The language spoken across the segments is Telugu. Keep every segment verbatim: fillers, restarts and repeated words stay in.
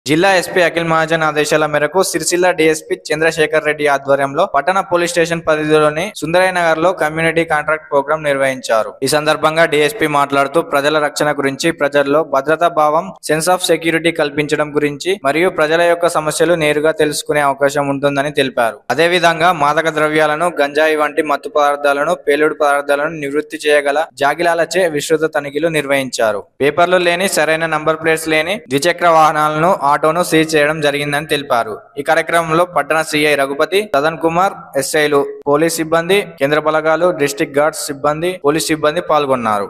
జిల్లా ఎస్పీ అఖిల్ మహాజన్ ఆదేశాల మేరకు సిరిసిల్ల డీఎస్పీ చంద్రశేఖర్ రెడ్డి ఆధ్వర్యంలో పట్టణ పోలీస్ స్టేషన్ పరిధిలోని సుందరయ్య నగర్ లో కమ్యూనిటీ కాంట్రాక్ట్ ప్రోగ్రాం నిర్వహించారు. ఈ సందర్భంగా డీఎస్పీ మాట్లాడుతూ ప్రజల రక్షణ గురించి, ప్రజల్లో భద్రతా భావం, సెన్స్ ఆఫ్ సెక్యూరిటీ కల్పించడం గురించి మరియు ప్రజల యొక్క సమస్యలు నేరుగా తెలుసుకునే అవకాశం ఉంటుందని తెలిపారు. అదేవిధంగా మాదక ద్రవ్యాలను, గంజాయి వంటి మత్తు పదార్థాలను, పేలుడు పదార్థాలను నివృత్తి చేయగల జాగిలాలచే విస్తృత తనిఖీలు నిర్వహించారు. పేపర్లు లేని, సరైన నంబర్ ప్లేట్స్ లేని ద్విచక్ర వాహనాలను, ఆటోను సీజ్ చేయడం జరిగిందని తెలిపారు. ఈ కార్యక్రమంలో పట్టణ సిఐ రఘుపతి, సదన్ కుమార్, ఎస్ఐలు, పోలీస్ సిబ్బంది, కేంద్ర బలగాలు, డిస్ట్రిక్ట్ గార్డ్స్ సిబ్బంది, పోలీస్ సిబ్బంది పాల్గొన్నారు.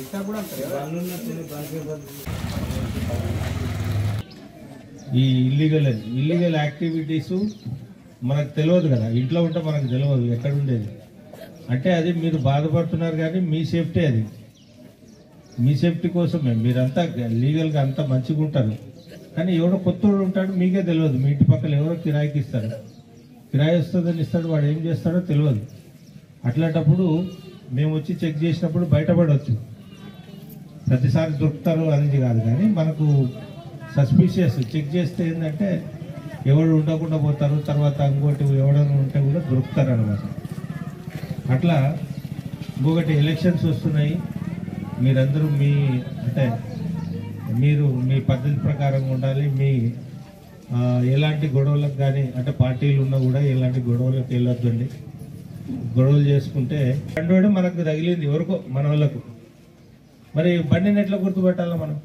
ఈ ఇల్లీగల్ ఇల్లీగల్ యాక్టివిటీస్ మనకు తెలియదు కదా, ఇంట్లో ఉంటే మనకు తెలియదు ఎక్కడ ఉండేది. అంటే అది మీరు బాధపడుతున్నారు కానీ మీ సేఫ్టీ, అది మీ సేఫ్టీ కోసమే. మీరంతా లీగల్గా అంతా మంచిగా ఉంటారు కానీ ఎవరో కొత్తోడు ఉంటాడు, మీకే తెలియదు. మీ ఇంటి పక్కన ఎవరో కిరాయికి ఇస్తారు, కిరాయి వస్తుందని ఇస్తాడు, వాడు ఏం చేస్తాడో తెలియదు. అట్లాంటప్పుడు మేము వచ్చి చెక్ చేసినప్పుడు బయటపడవచ్చు. ప్రతిసారి దొరుకుతారు అనేది కాదు కానీ మనకు సస్పీషియస్ చెక్ చేస్తే ఏంటంటే ఎవరు ఉండకుండా పోతారు, తర్వాత ఇంకోటి ఎవరైనా ఉంటే కూడా దొరుకుతారు అనమాట. అట్లా ఇంకొకటి ఎలక్షన్స్ వస్తున్నాయి, మీరందరూ మీ అంటే మీరు మీ పద్ధతి ప్రకారం ఉండాలి. మీ ఎలాంటి గొడవలకు కానీ, అంటే పార్టీలు ఉన్నా కూడా ఎలాంటి గొడవలకు వెళ్ళొద్దండి. గొడవలు చేసుకుంటే బండి మనకు తగిలింది ఎవరికో, మన వాళ్ళకు. మరి బండిని ఎట్లా గుర్తుపట్టాలా? మనం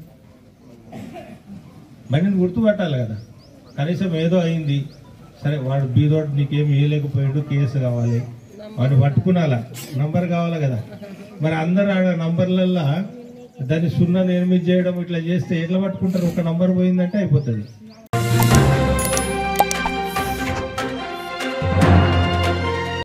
బండిని గుర్తుపట్టాలి కదా. కనీసం ఏదో అయింది, సరే వాడు బీదోడు నీకేం ఇవ్వలేకపోయాడు, కేసు కావాలి, వాడిని పట్టుకునాలా, నంబర్ కావాలి కదా. మరి అందరు ఆడ నంబర్లల్లో దాన్ని సున్నా ఎనిమిది చేయడం ఇట్లా చేస్తే ఎట్లా పట్టుకుంటారు? ఒక నంబర్ పోయిందంటే అయిపోతుంది.